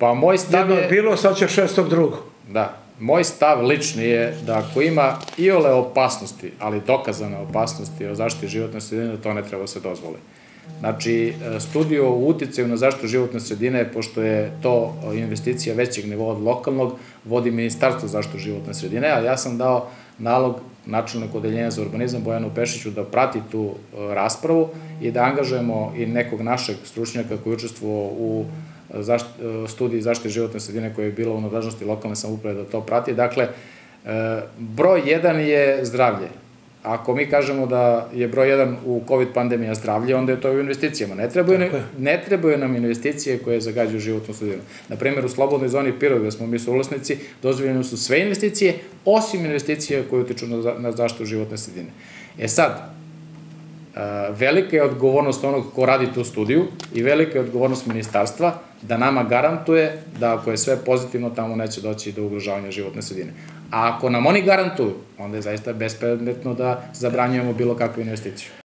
Pa moj stav je... Bilo, sad će 6.2. Da. Moj stav lični je da ako ima iole opasnosti, ali dokazane opasnosti o zaštiti životne sredine, to ne treba se dozvoli. Znači, studiju o uticaju na zaštitu životne sredine, pošto je to investicija većeg nivoa od lokalnog, vodi Ministarstvo zaštitu životne sredine, a ja sam dao nalog načelniku odeljenja za urbanizam Bojanu Pešiću da prati tu raspravu i da angažujemo i nekog našeg stručnjaka koji učestvovao u studiji zaštite životne sredine koja je bila u nadležnosti lokalne samouprave da to prati. Dakle, broj 1 je zdravlje. Ako mi kažemo da je broj 1 u COVID pandemija zdravlje, onda je to u investicijama. Ne trebaju nam investicije koje zagađuju životnu sredinu. Na primjer, u slobodnoj zoni Pirot, gde smo mi suvlasnici, dozvoljene su sve investicije, osim investicija koje utiču na zaštitu životne sredine. E sad, velika je odgovornost onog ko radi tu studiju i velika je odgovornost ministarstva da nama garantuje da ako je sve pozitivno, tamo neće doći do ugrožavanja životne sredine. A ako nam oni garantuju, onda je zaista bespredmetno da zabranjujemo bilo kakvu investiciju.